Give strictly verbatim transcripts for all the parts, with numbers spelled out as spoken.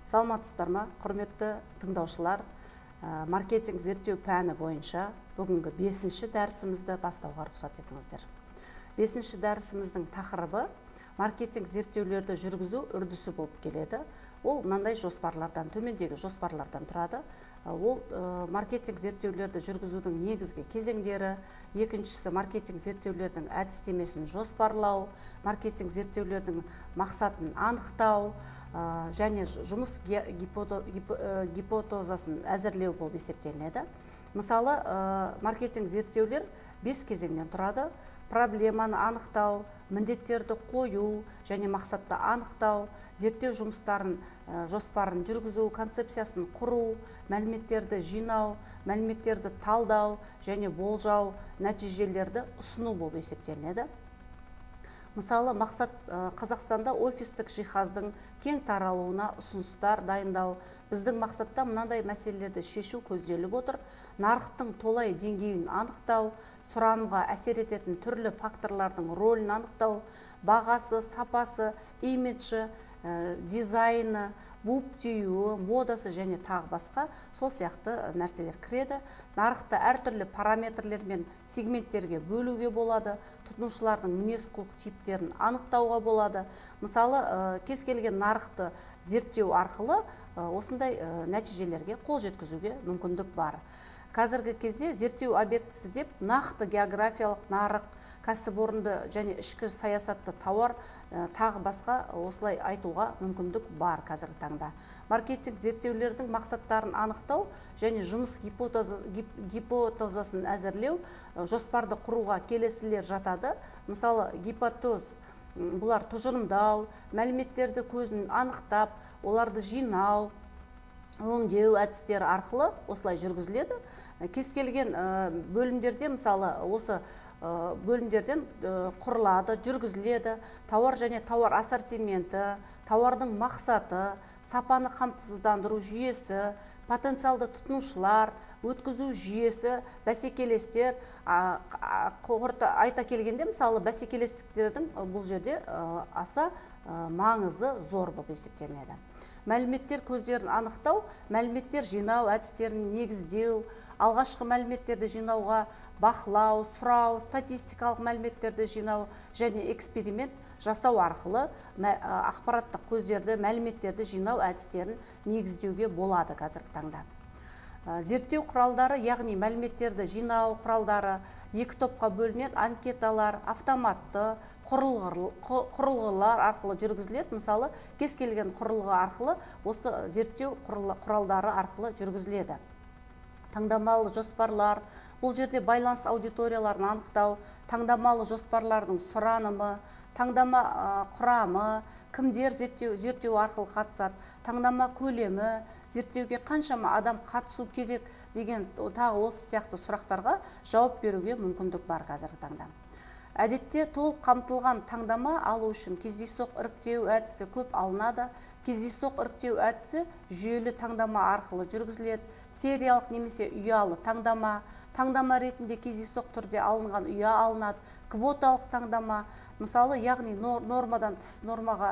Саламатсыздар ма, құрметті тыңдаушылар. Маркетинг зерттеу пәні бойынша бүгінгі бесінші дәрісімізді бастауға рұқсат етіңіздер. Бесінші дәрісіміздің тақырыбы маркетинг зерттеулерді жүргізу үрдісі болып келеді. Ол мынандай жоспарлардан, төмендегі жоспарлардан тұрады. Ол маркетинг зерттеулерді жүргізудің негізгі кезеңдері, екіншісі маркетинг зерттеулердің әдістемесін жоспарлау, маркетинг зерттеулердің мақсатын анықтау, және жұмыс гипотезасын әзірлеу болып есептелінеді. Мысалы, маркетинг зерттеулер бес кезеңнен тұрады. Проблеманы анықтау, міндеттерді қою және мақсатты анықтау, зерттеу жұмыстарын жоспарын жүргізу, концепциясын құру, мәліметтерді жинау, мәліметтерді талдау және болжау, нәтижелерді ұсыну болып есептелінеді. Мысалы, мақсат Қазақстанда офистік жиһаздың кең таралуына ұсыныстар дайындау. Біздің мақсатта мынандай мәселелерді шешу көзделіп отыр. Нарықтың толай деңгейін анықтау, сұранымға әсер ететін түрлі факторлардың рөлін анықтау, бағасы, сапасы, имиджі, дизайны, буып-түюі, модасы және тағы басқа сол сияқты нәрселер кіреді. Нарықты әртүрлі параметрлер мен сегменттерге бөлуге болады, тұтынушылардың мінез-құлық типтерін анықтауға болады. Мысалы, кез келген нарықты зерттеу арқылы осындай нәтижелерге қол жеткізуге мүмкіндік бар. Қазіргі кезде зерттеу объектісі деп нақты географиялық нарық, кәсіпорынды және ішкі саясатты тауар тағы басқа осылай айтуға мүмкіндік бар қазіргі таңда. Маркетинг зерттеулердің мақсаттарын анықтау және жұмыс гипотезасын әзірлеу, жоспарды құруға келесілер жатады. Мысалы, гипотез бұлар тұжырымдау, мәліметтерді көзін анықтап, оларды жинау, өңдеу әдістері арқылы осылай жүргізіледі. Кез келген бөлімдерде, мысалы, осы бөлімдерден құрылады, жүргізіледі. Тауар және тауар ассортименті, тауардың мақсаты, сапаны қамтамасыздандыру жүйесі, потенциалды тұтынушылар, өткізу жүйесі, бәсекелестер. Айта келгенде, мысалы, бәсекелестіктердің бұл жерде аса маңызы зор болып есептелінеді. Мәліметтер көздерін анықтау, мәліметтер жинау әдістерін негіздеу, алғашқы мәліметтерді жинауға бақылау, сұрау, статистикалық мәліметтерді жинау және эксперимент жасау арқылы ақпараттық көздерді, мәліметтерді жинау әдістерін негіздеуге болады қазіргі таңда. Зерттеу құралдары, яғни мәліметтерді жинау құралдары екі топқа бөлінеді: анкеталар, автоматты құрылғылар арқылы жүргізіледі. Мысалы, кез келген құрылғы арқылы осы зерттеу құралдары арқылы жүргізіледі. Таңдамалы жоспарлар, бұл жерде байланыс аудиторияларын анықтау, таңдамалы жоспарлардың сұранымы, таңдама құрамы, кімдер зерттеу арқылы қатысады, таңдама көлемі, зерттеуге қаншама адам қатысу керек деген тағы осы сияқты сұрақтарға жауап беруге мүмкіндік бар қазіргі таңда. Әдетте толық қамтылған таңдама алу үшін кездейсоқ іріктеу әдісі көп алынады. Кездейсоқ іріктеу әдісі жүйелі таңдама арқылы жүргізіледі. Сериялық немесе ұялы таңдама, таңдама ретінде кездейсоқ түрде алынған ұя алынады. Квоталық таңдама, мысалы, яғни нормадан тыс нормаға,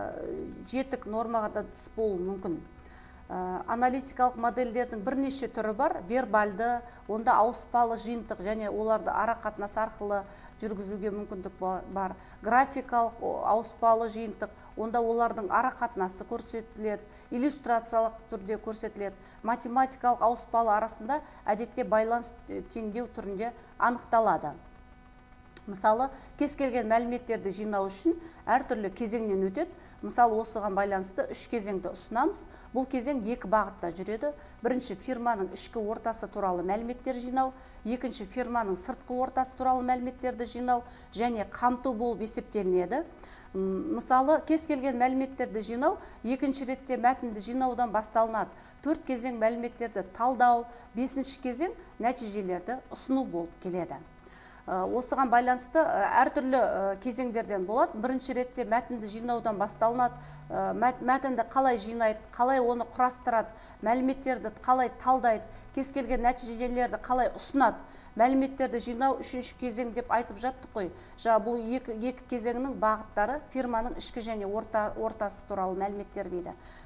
жетік нормадан тыс болуы мүмкін. Аналитикалық модельдердің бірнеше түрі бар: вербальды, онда ауыспалы жиынтық және оларды ара қатынас арқылы жүргізуге мүмкіндік бар. Графикалық ауыспалы жиынтық, онда олардың ара қатынасы көрсетіледі, иллюстрациялық түрде көрсетіледі. Математикалық ауыспалы арасында әдетте байланыс теңдеу түрінде анықталады. Мысалы, кез келген мәліметтерді жинау үшін әртүрлі кезеңнен өтеді. Мысалы, осыған байланысты үш кезеңді ұсынамыз. Бұл кезең екі бағытта жүреді. Бірінші, фирманың ішкі ортасы туралы мәліметтер жинау, екінші, фирманың сыртқы ортасы туралы мәліметтерді жинау және қамту болып есептелінеді. Мысалы, кез келген мәліметтерді жинау екінші ретте мәтінді жинаудан басталынады. Төрт кезең мәліметтерді талдау, бесінші кезең нәтижелерді ұсыну болып келеді. Осыған байланысты әртүрлі кезеңдерден болады. Бірінші ретте мәтінді жинаудан басталынады. Мәтінді қалай жинайды, қалай оны құрастырады, мәліметтерді қалай талдайды, кез келген нәтижелерді қалай ұсынады. Мәліметтерді жинау үшінші кезең деп айтып жаттық қой. Жаңа бұл екі кезеңнің бағыттары фирманың ішкі және ортасы туралы мәліметтер дейді.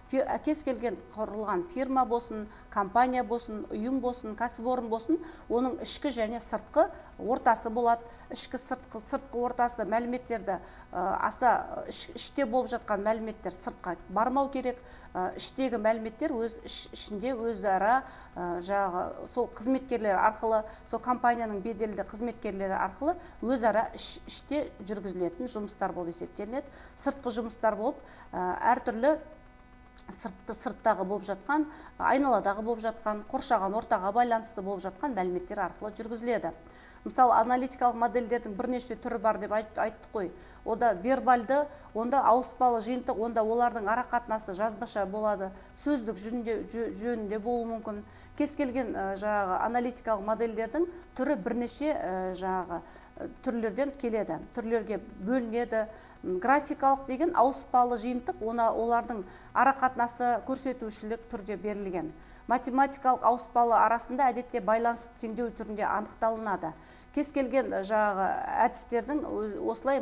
кез келген құрылған фирма болсын, компания болсын, ұйым болсын, кәсіпорын болсын, оның ішкі және сыртқы ортасы болады. Ішкі сыртқы сыртқы ортасы мәліметтерді аса іште болып жатқан мәліметтер сыртқа бармау керек. Іштегі мәліметтер өз ішінде өзара жаңағы сол қызметкерлер арқылы, сол компанияның беделді қызметкерлері арқылы өзара іште жүргізілетін жұмыстар болып есептелінеді. Сыртқы жұмыстар болып әртүрлі сыртты сырттағы болып жатқан, айналадағы болып жатқан, қоршаған ортаға байланысты болып жатқан мәліметтер арқылы жүргізіледі. Мысалы, аналитикалық модельдердің бірнеше түрі бар деп айттық қой. Ода вербальды, онда ауыспалы жиынтық, онда олардың арақатынасы жазбаша болады, сөздік жөнінде болуы мүмкін. Кез келген жаңағы аналитикалық модельдердің түрі бірнеше жаңағы түрлерден келеді, түрлерге бөлінеді. Графикалық деген ауыспалы жиынтық, олардың арақатынасы көрсетушілік түрде берілген. Математикалық ауыспалы арасында әдетте байланыс теңдеу түрінде анықталынады. Кез келген жаңағы әдістердің осылай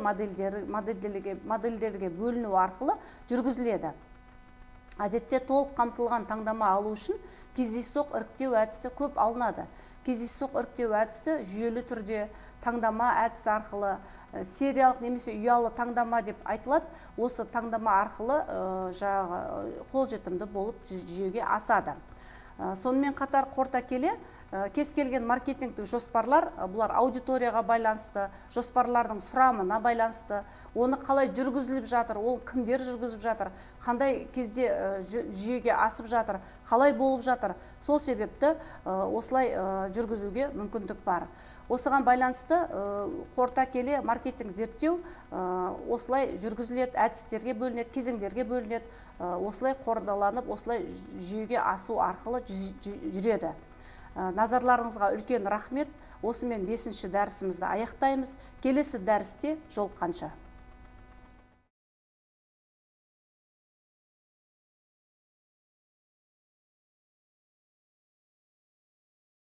модельдерге бөліну арқылы жүргізіледі. Әдетте толық қамтылған таңдама алу үшін кездейсоқ іріктеу әдісі көп алынады. Кездейсоқ іріктеу әдісі жүйелі түрде таңдама әдісі арқылы, сериялық немесе ұялы таңдама деп айтылады. Осы таңдама арқылы жаңағы қолжетімді болып жүйеге асады. Сонымен қатар қорыта келе, кез келген маркетингтік жоспарлар, бұлар аудиторияға байланысты, жоспарлардың сұрамына байланысты, оны қалай жүргізіліп жатыр, ол кімдер жүргізіп жатыр, қандай кезде жүйеге асып жатыр, қалай болып жатыр, сол себепті осылай жүргізуге мүмкіндік бар. Осыған байланысты қорыта келе маркетинг зерттеу осылай жүргізіледі, әдістерге бөлінеді, кезеңдерге бөлінеді, осылай қордаланып, осылай жүйеге асу арқылы жүреді. Назарларыңызға үлкен рахмет. Осымен бесінші дәрісімізді аяқтаймыз. Келесі дәрісте жолыққанша.